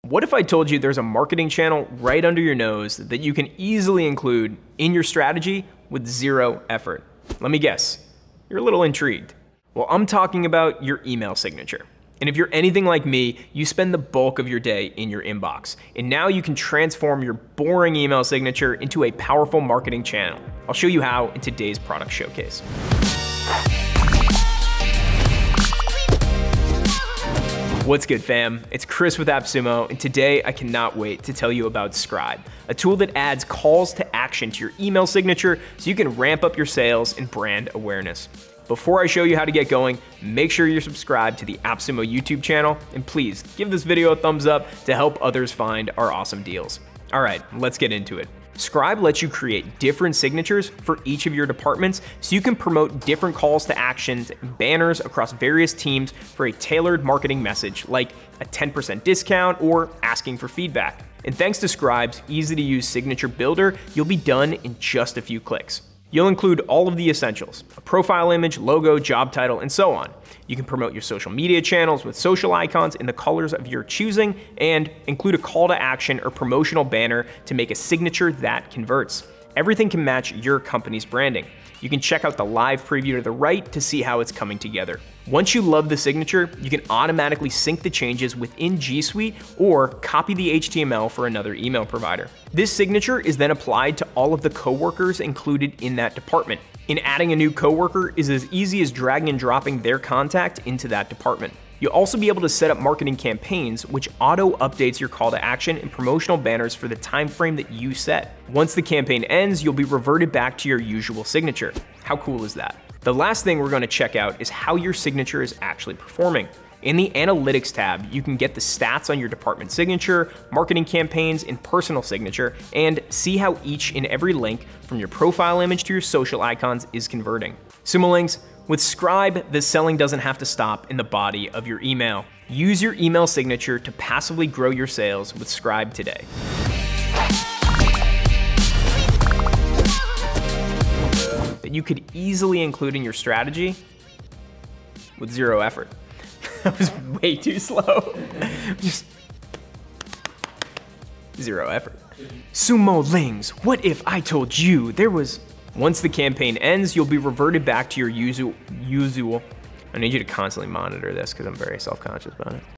What if I told you there's a marketing channel right under your nose that you can easily include in your strategy with zero effort? Let me guess, you're a little intrigued. Well, I'm talking about your email signature. And if you're anything like me, you spend the bulk of your day in your inbox. And now you can transform your boring email signature into a powerful marketing channel. I'll show you how in today's product showcase. What's good, fam? It's Chris with AppSumo, and today I cannot wait to tell you about Scribe, a tool that adds calls to action to your email signature so you can ramp up your sales and brand awareness. Before I show you how to get going, make sure you're subscribed to the AppSumo YouTube channel, and please give this video a thumbs up to help others find our awesome deals. All right, let's get into it. Scribe lets you create different signatures for each of your departments so you can promote different calls to actions and banners across various teams for a tailored marketing message like a 10% discount or asking for feedback. And thanks to Scribe's easy-to-use signature builder, you'll be done in just a few clicks. You'll include all of the essentials: a profile image, logo, job title, and so on. You can promote your social media channels with social icons in the colors of your choosing, and include a call to action or promotional banner to make a signature that converts. Everything can match your company's branding. You can check out the live preview to the right to see how it's coming together. Once you love the signature, you can automatically sync the changes within G Suite or copy the HTML for another email provider. This signature is then applied to all of the coworkers included in that department. And adding a new coworker is as easy as dragging and dropping their contact into that department. You'll also be able to set up marketing campaigns, which auto-updates your call to action and promotional banners for the time frame that you set. Once the campaign ends, you'll be reverted back to your usual signature. How cool is that? The last thing we're going to check out is how your signature is actually performing. In the Analytics tab, you can get the stats on your department signature, marketing campaigns, and personal signature, and see how each and every link from your profile image to your social icons is converting. Sumo links. With Scribe, the selling doesn't have to stop in the body of your email. Use your email signature to passively grow your sales with Scribe today. That you could easily include in your strategy with zero effort. That was way too slow. Just zero effort. Sumo lings, what if I told you there was... Once the campaign ends, you'll be reverted back to your usual. I need you to constantly monitor this because I'm very self-conscious about it.